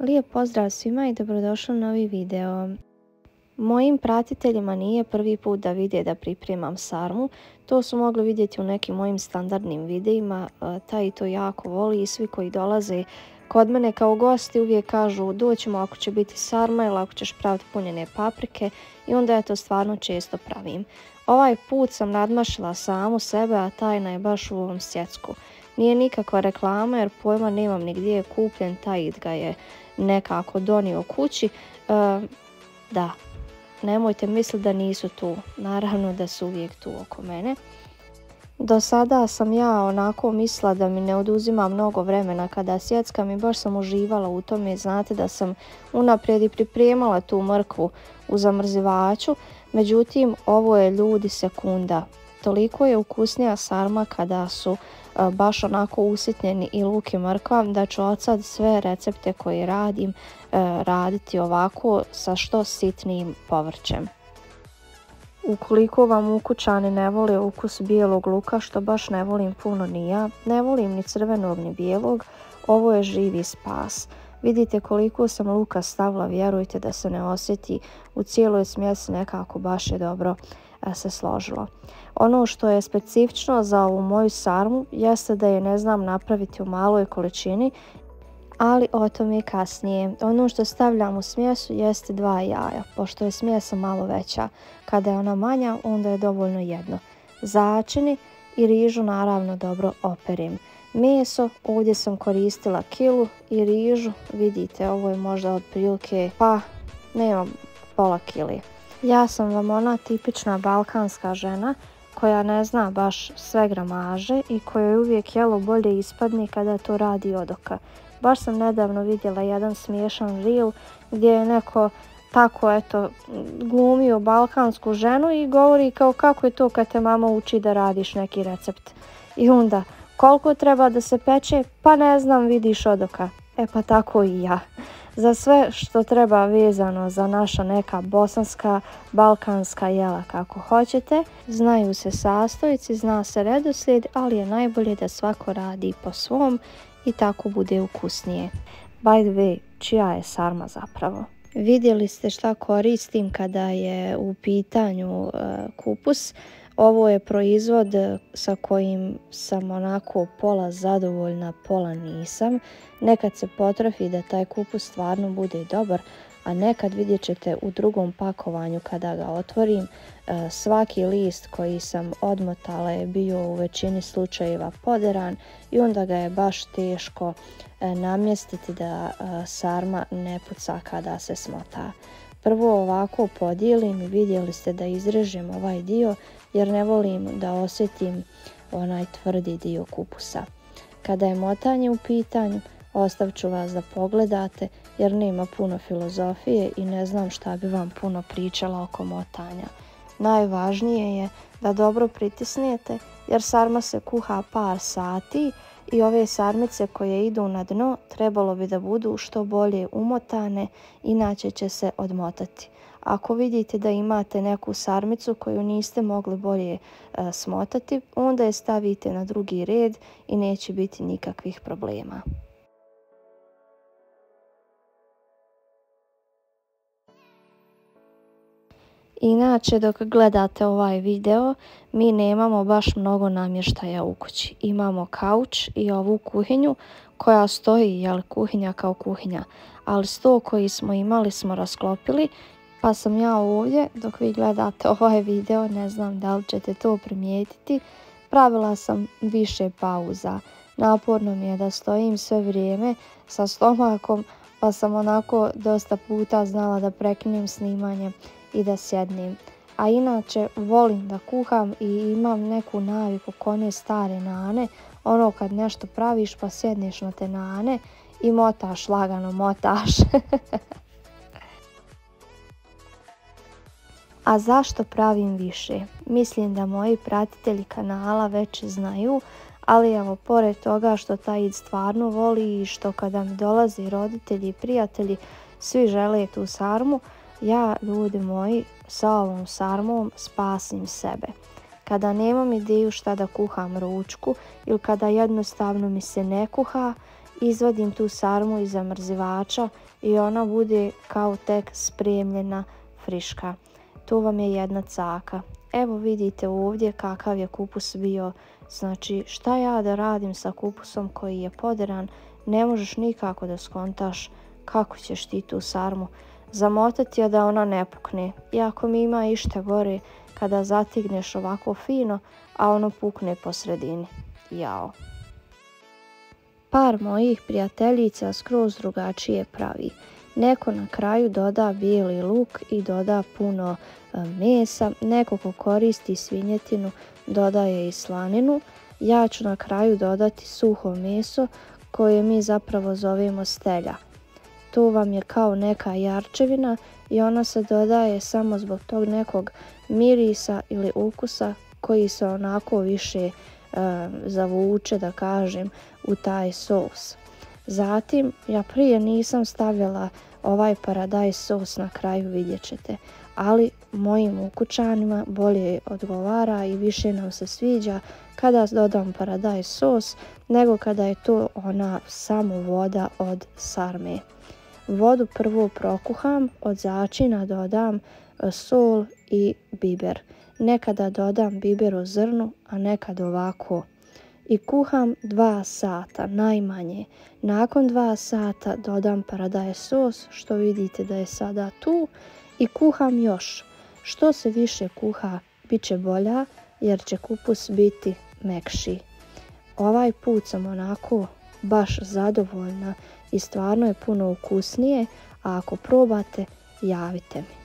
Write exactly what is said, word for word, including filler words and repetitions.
Lijep pozdrav svima i dobrodošli u novi video. Mojim pratiteljima nije prvi put da vide da pripremam sarmu. To su mogli vidjeti u nekim mojim standardnim videima. Taj to jako voli i svi koji dolaze kod mene kao gosti uvijek kažu doćemo ako će biti sarma ili ako ćeš praviti punjene paprike i onda ja to stvarno često pravim. Ovaj put sam nadmašila samu sebe, a tajna je baš u ovom sjecku. Nije nikakva reklama jer pojma nemam ni gdje je kupljen, taj ga je nekako donio kući. E, da, nemojte misliti da nisu tu, naravno da su uvijek tu oko mene. Do sada sam ja onako mislila da mi ne oduzima mnogo vremena kada sjeckam i baš sam uživala u tome. Znate da sam unaprijed i pripremala tu mrkvu u zamrzivaču, međutim ovo je ljudi sekunda. Toliko je ukusnija sarma kada su uh, baš onako usitnjeni i luk i mrkva da ću od sad sve recepte koje radim uh, raditi ovako sa što sitnijim povrćem. Ukoliko vam ukućani ne vole ukus bijelog luka, što baš ne volim puno ni ja, ne volim ni crvenog ni bijelog, ovo je živi spas. Vidite koliko sam luka stavila, vjerujte da se ne osjeti, u cijeloj smjesi nekako baš je dobro se složilo. Ono što je specifično za ovu moju sarmu jeste da je ne znam napraviti u maloj količini, ali o tom je kasnije. Ono što stavljam u smjesu jeste dva jaja, pošto je smjesa malo veća. Kada je ona manja, onda je dovoljno jedno. Začini i rižu naravno dobro operim. Meso, ovdje sam koristila kilu i rižu, vidite ovo je možda otprilike, pa nemam pola kili. Ja sam vam ona tipična balkanska žena koja ne zna baš sve gramaže i kojoj uvijek jelo bolje ispadne kada to radi od oka. Baš sam nedavno vidjela jedan smiješan reel gdje je neko tako eto glumio balkansku ženu i govori kao kako je to kad te mama uči da radiš neki recept. I onda koliko treba da se peče, pa ne znam, vidiš od oka. E pa tako i ja. Za sve što treba vezano za naša neka bosanska, balkanska jela kako hoćete, znaju se sastojci, zna se redoslijed, ali je najbolje da svako radi po svom i tako bude ukusnije. By the way, čija je sarma zapravo? Vidjeli ste šta koristim kada je u pitanju uh, kupus. Ovo je proizvod sa kojim sam onako pola zadovoljna, pola nisam. Nekad se potrafi da taj kupus stvarno bude dobar, a nekad vidjet ćete u drugom pakovanju kada ga otvorim. Svaki list koji sam odmotala je bio u većini slučajeva poderan i onda ga je baš teško namjestiti da sarma ne puca kada se smota. Prvo ovako podijelim i vidjeli ste da izrežem ovaj dio jer ne volim da osjetim onaj tvrdi dio kupusa. Kada je motanje u pitanju, ostavit ću vas da pogledate jer nema puno filozofije i ne znam šta bi vam puno pričala oko motanja. Najvažnije je da dobro pritisnete jer sarma se kuha par sati i ove sarmice koje idu na dno trebalo bi da budu što bolje umotane, inače će se odmotati. Ako vidite da imate neku sarmicu koju niste mogli bolje e, smotati, onda je stavite na drugi red i neće biti nikakvih problema. Inače, dok gledate ovaj video, mi nemamo baš mnogo namještaja u kući. Imamo kauč i ovu kuhinju koja stoji, jel, kuhinja kao kuhinja, ali sto koji smo imali smo rasklopili, pa sam ja ovdje, dok vi gledate ovaj video, ne znam da li ćete to primijetiti, pravila sam više pauza. Naporno mi je da stojim sve vrijeme sa stomakom, pa sam onako dosta puta znala da prekinem snimanje i da sjednem. A inače volim da kuham i imam neku naviku ko one stare nane, ono kad nešto praviš pa sjedneš na te nane i motaš, lagano motaš. A zašto pravim više? Mislim da moji pratitelji kanala već znaju, ali evo pored toga što taj stvarno voli i što kada mi dolaze roditelji i prijatelji svi žele tu sarmu, ja, ljudi moji, sa ovom sarmom spasim sebe. Kada nemam ideju šta da kuham ručku ili kada jednostavno mi se ne kuha izvadim tu sarmu iz zamrzivača i ona bude kao tek spremljena friška. Tu vam je jedna caka. Evo vidite ovdje kakav je kupus bio. Znači šta ja da radim sa kupusom koji je poderan, ne možeš nikako da skontaš kako ćeš ti tu sarmu zamotati a da ona ne pukne. Iako mi ima išta gore kada zatigneš ovako fino, a ono pukne po sredini. Jao. Par mojih prijateljica skroz drugačije pravi. Neko na kraju doda bijeli luk i doda puno mesa, neko ko koristi svinjetinu dodaje i slaninu. Ja ću na kraju dodati suho meso koje mi zapravo zovemo stelja. To vam je kao neka jarčevina i ona se dodaje samo zbog tog nekog mirisa ili ukusa koji se onako više e, zavuče, da kažem, u taj sos. Zatim, ja prije nisam stavljala ovaj paradajz sos na kraju, vidjet ćete, ali mojim ukućanima bolje odgovara i više nam se sviđa kada dodam paradajz sos nego kada je to ona samo voda od sarme. Vodu prvo prokuham, od začina dodam sol i biber. Nekada dodam biber u zrnu, a nekad ovako. I kuham dva sata najmanje. Nakon dva sata dodam paradajz sos, što vidite da je sada tu, i kuham još. Što se više kuha, bit će bolja jer će kupus biti mekši. Ovaj put sam onako baš zadovoljna i stvarno je puno ukusnije, a ako probate, javite mi.